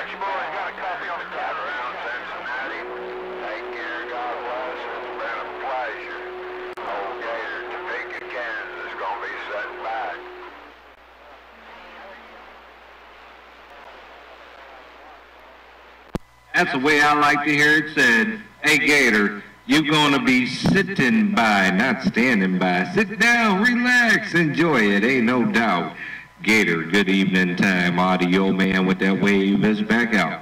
Taxi boys got a copy on the cat around Cincinnati. Take care, God bless. It's been a pleasure. Old Gator, Topeka, Kansas is gonna be sitting back. That's the way I like to hear it said. Hey, Gator, you're gonna be sitting by, not standing by. Sit down, relax, enjoy it, ain't no doubt. Gator, good evening time. Audio man with that wave is back out.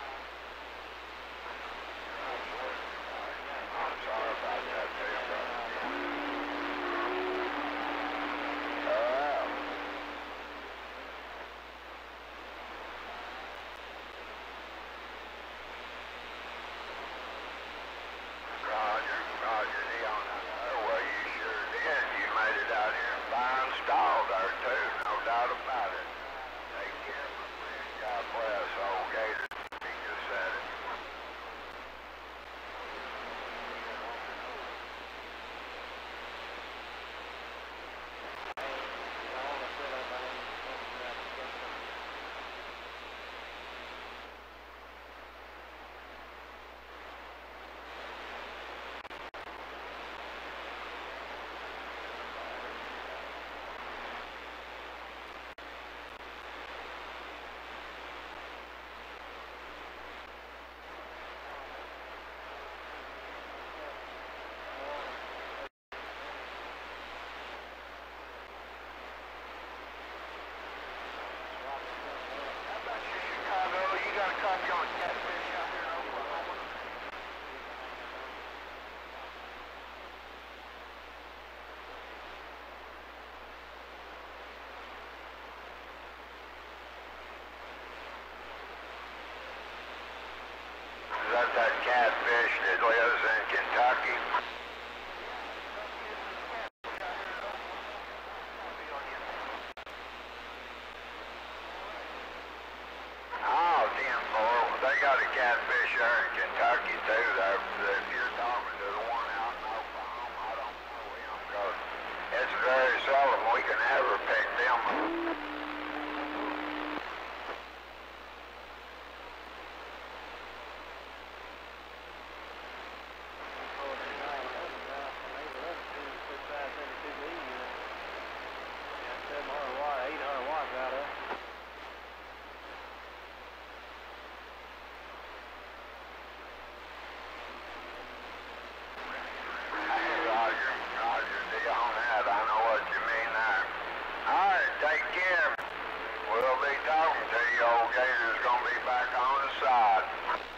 That catfish that lives in Kentucky. Oh, damn, boy. They got a catfish there in Kentucky, too. If you're talking to the one out in Oklahoma, I don't know him, because it's very seldom we can ever pick them up. Take care. We'll be talking to you. Old Gator's gonna be back on the side.